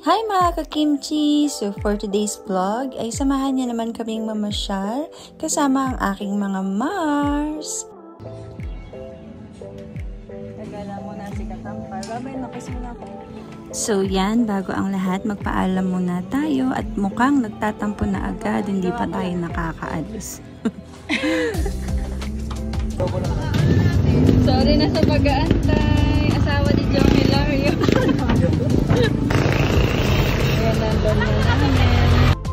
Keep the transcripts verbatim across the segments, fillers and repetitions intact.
Hi mga ka-kimchi! So for today's vlog ay samahan niya naman kaming mamasyal kasama ang aking mga Mars. Nagala mo na si Katampar. Babay na kasi muna ako. So yan, bago ang lahat magpaalam muna tayo at mukhang nagtatampo na agad, hindi pa tayo nakakaalis. Sorry na sa pag-aantay. Asawa ni John Hilario. Ayan, nandun na namin.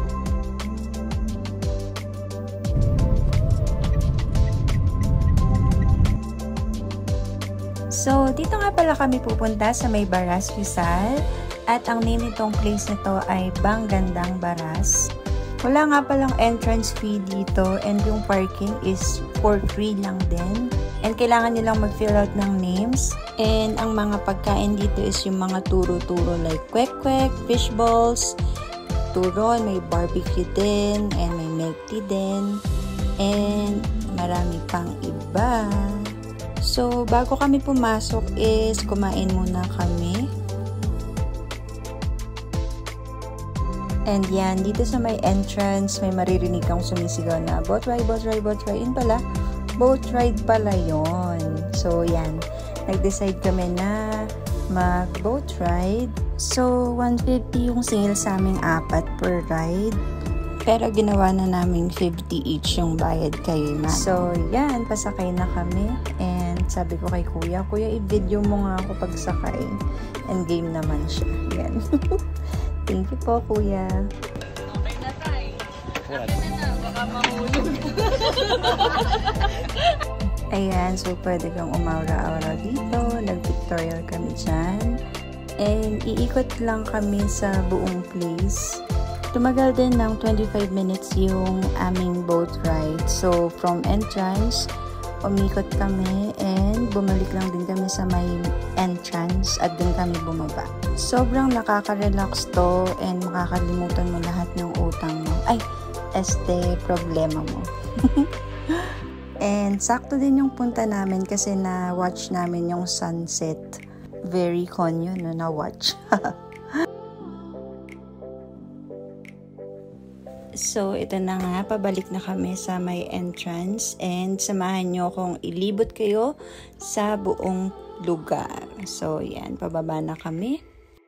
So, dito nga pala kami pupunta sa may Baras, Rizal. At ang name nitong place nito ay Banggandang Baras. Wala nga palang entrance fee dito and yung parking is for free lang din. And kailangan nilang mag-fill out ng names. And ang mga pagkain dito is yung mga turo-turo like kwek-kwek, fish balls, turon, may barbecue din, and may milk tea din, and marami pang iba. So, bago kami pumasok is kumain muna kami. And yan, dito sa may entrance, may maririnig kang sumisigaw na boat ride, boat ride, boat ride. Yun pala, boat ride pala yon. So, yan. Nag-decide kami na mag-boat ride. So, one fifty yung sale sa aming apat per ride. Pero ginawa na namin fifty each yung bayad kay Mama. So, yan. Pasakay na kami. And sabi ko kay Kuya, Kuya, i-video mo nga ako pagsakay. And game naman siya. Yan. Thank you po, Kuya. Okay na tayo. Okay na na. Baka mahulog. Ayan, so pwede kang umaura-aura dito. Nag-tutorial kami dyan. And iikot lang kami sa buong place. Tumagal din ng twenty-five minutes yung aming boat ride. So, from entrance, umikot kami and bumalik lang din kami sa may entrance at dun kami bumaba. Sobrang nakaka-relax to and makakalimutan mo lahat ng utang mo. Ay, este, problema mo. And sakto din yung punta namin kasi na-watch namin yung sunset. Very konyo, no? Na-watch. So, ito na nga. Pabalik na kami sa may entrance. And samahan nyo kung ilibot kayo sa buong lugar. So, yan. Pababa na kami.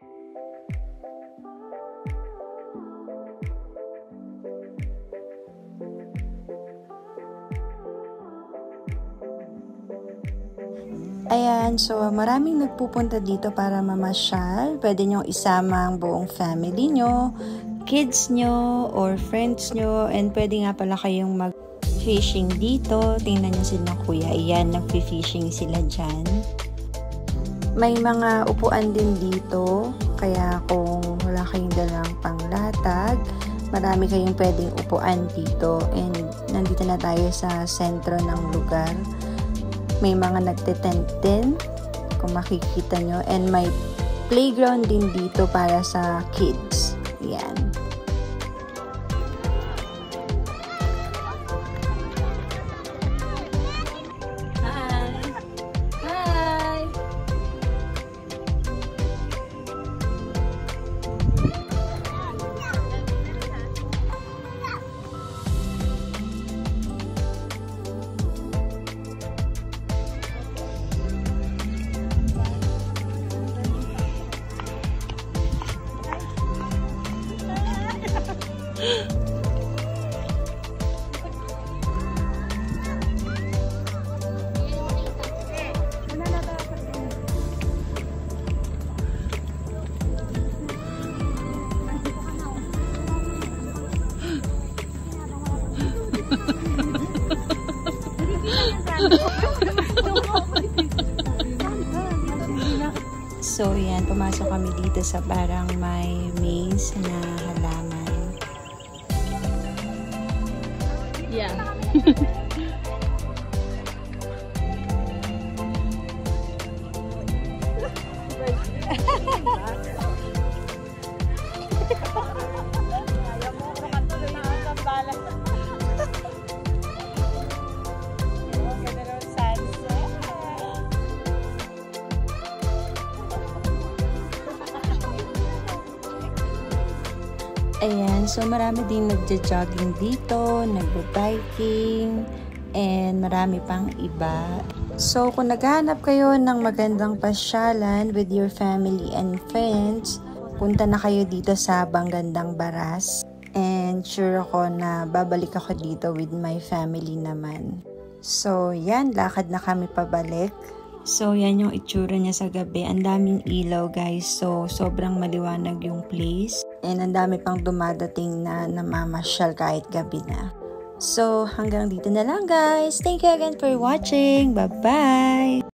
Ayan, so maraming nagpupunta dito para mamasyal. Pwede nyo isama ang buong family nyo, kids nyo, or friends nyo. And pwede nga pala kayong mag-fishing dito. Tingnan nyo sila Kuya. Ayan, nag-fishing sila dyan. May mga upuan din dito. Kaya kung wala kayong dalang panglatag, marami kayong pwedeng upuan dito. And nandito na tayo sa sentro ng lugar. May mga nagte-tent din, kung makikita nyo. And may playground din dito para sa kids. Yan. Hi! Hi! So, yan. Pumasok kami dito sa parang may maze na halaman. Yeah. Ayan, so marami din nagja-jogging dito, nagbo-biking, and marami pang iba. So kung naghahanap kayo ng magandang pasyalan with your family and friends, punta na kayo dito sa Banggandang Baras. And sure ako na babalik ako dito with my family naman. So yan, lakad na kami pabalik. So, yan yung itsura niya sa gabi. Ang daming ilaw, guys. So, sobrang maliwanag yung place. And ang dami pang dumadating na namamasyal kahit gabi na. So, hanggang dito na lang, guys. Thank you again for watching. Bye-bye!